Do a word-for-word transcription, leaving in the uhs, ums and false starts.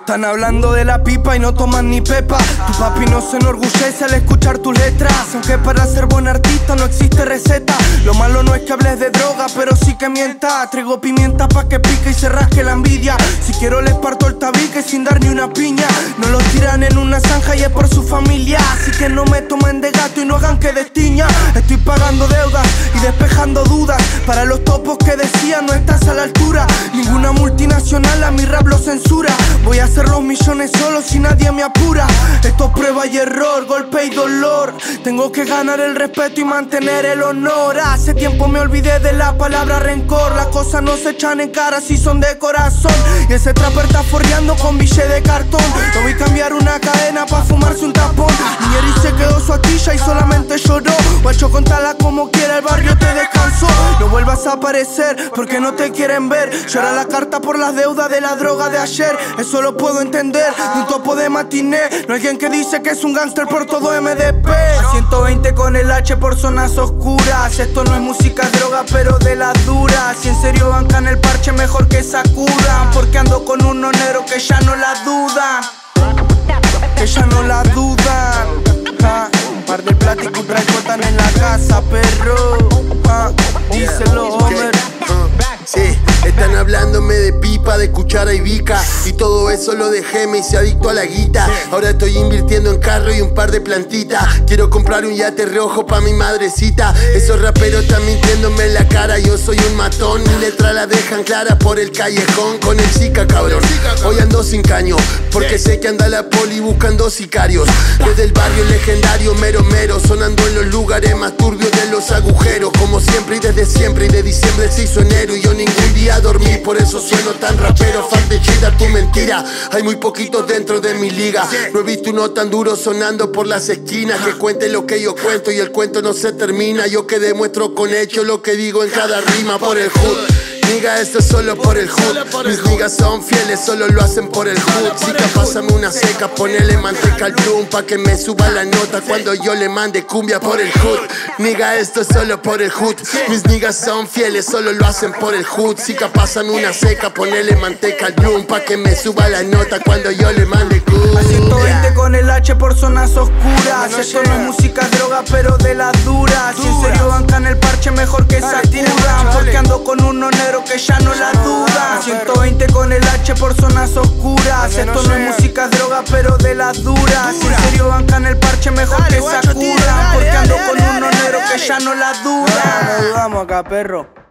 Están hablando de la pipa y no toman ni pepa. Tu papi no se enorgullece al escuchar tus letras, aunque para ser buen artista no existe receta. Lo malo no es que hables de droga, pero sí que mienta. Traigo pimienta pa' que pique y se rasque la envidia. Si quiero les parto el tabique sin dar ni una piña. No los tiran en una zanja y es por su familia. Así que no me tomen de gato y no hagan que destiña. Estoy pagando deudas y despejando dudas. Para los topos que decían no estás a la altura. Ninguna multinacional a mi rap lo censura. Voy a hacer los millones solo si nadie me apura. Esto es prueba y error, golpe y dolor. Tengo que ganar el respeto y mantener el honor. Hace tiempo me olvidé de la palabra rencor. Las cosas no se echan en cara si son de corazón. Y ese trapper está forreando con billete de cartón. No voy a cambiar una cadena pa' fumarse un tapón. Niñeri se quedó su atilla y solamente lloró. Guacho, contala como quiera, el barrio te descansó. No vuelvas a aparecer porque no te quieren ver. Llora la carta por las deudas de la droga de ayer. Eso lo puedo entender, de un topo de matiné. No hay alguien que dice que es un gángster por todo M D P. A ciento veinte con el H por zonas oscuras. Esto no es música, es droga, pero de las duras. Si en serio bancan el parche, mejor que sacudan. Porque ando con unos negros que ya no la dudan. Que ya no la dudan. Ja, un par de pláticos y botan en la casa, perro. Ja, díselo, Homer. Sí, están hablándome de pipa, de cuchara y bica. Y todo eso lo dejé, me hice adicto a la guita. Ahora estoy invirtiendo en carro y un par de plantitas. Quiero comprar un yate rojo pa' mi madrecita. Esos raperos están mintiéndome en la cara. Yo soy un matón, mi letra la dejan clara por el callejón. Con el Zika, cabrón. Hoy ando sin caño, porque sé que anda la poli buscando sicarios. Desde el barrio legendario, mero mero, sonando en los lugares más turbios de los agujeros. Como siempre y desde siempre, y de diciembre se hizo enero. Y yo ningún día dormí, por eso sueno tan rapero. Fan de cheddar, tu mentira. Hay muy poquitos dentro de mi liga. No he visto uno tan duro sonando por las esquinas. Que cuente lo que yo cuento y el cuento no se termina. Yo que demuestro con hechos lo que digo en cada rima. Por el hood, nigga, esto es solo por el hood. Mis niggas son fieles, solo lo hacen por el hood. Chica, pásame una seca, ponele manteca al plum pa' que me suba la nota cuando yo le mande cumbia por el hood. Nigga, esto es solo por el hood. Mis niggas son fieles, solo lo hacen por el hood. Chica, pásame una seca, ponele manteca al plum pa' que me suba la nota cuando yo le mande cumbia. A ciento veinte con el H por zonas oscuras. Esto no es música, es droga, pero de las duras. Si en serio bancan el parche, mejor que sacudan. Porque ando con unos negros que ya no la dudan. ciento veinte con el H por zonas oscuras. Esto no es música, es droga, pero de las duras. Si en serio bancan el parche, mejor que sacudan. Porque ando con unos negros que ya no la dudan. No dudamos acá, perro.